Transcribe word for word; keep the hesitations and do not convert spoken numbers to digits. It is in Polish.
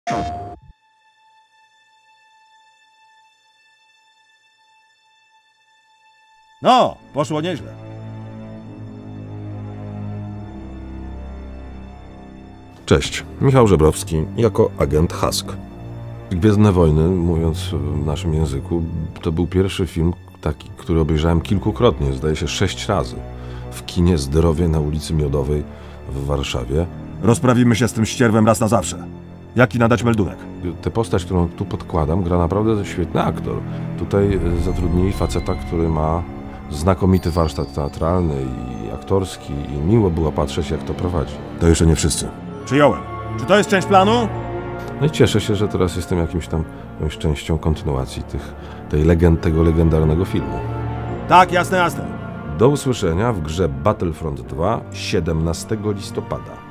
No, poszło nieźle. Cześć, Michał Żebrowski jako agent Husk. Gwiezdne Wojny, mówiąc w naszym języku, to był pierwszy film taki, który obejrzałem kilkukrotnie, zdaje się sześć razy. W kinie Zdrowie na ulicy Miodowej w Warszawie. Rozprawimy się z tym ścierwem raz na zawsze. Jaki nadać meldunek? Tę postać, którą tu podkładam, gra naprawdę świetny aktor. Tutaj zatrudnili faceta, który ma znakomity warsztat teatralny i aktorski i miło było patrzeć, jak to prowadzi. To jeszcze nie wszyscy. Przyjąłem. Czy to jest część planu? No i cieszę się, że teraz jestem jakimś tam, jakąś częścią kontynuacji tych, tej legend, tego legendarnego filmu. Tak, jasne, jasne. Do usłyszenia w grze Battlefront dwa siedemnastego listopada.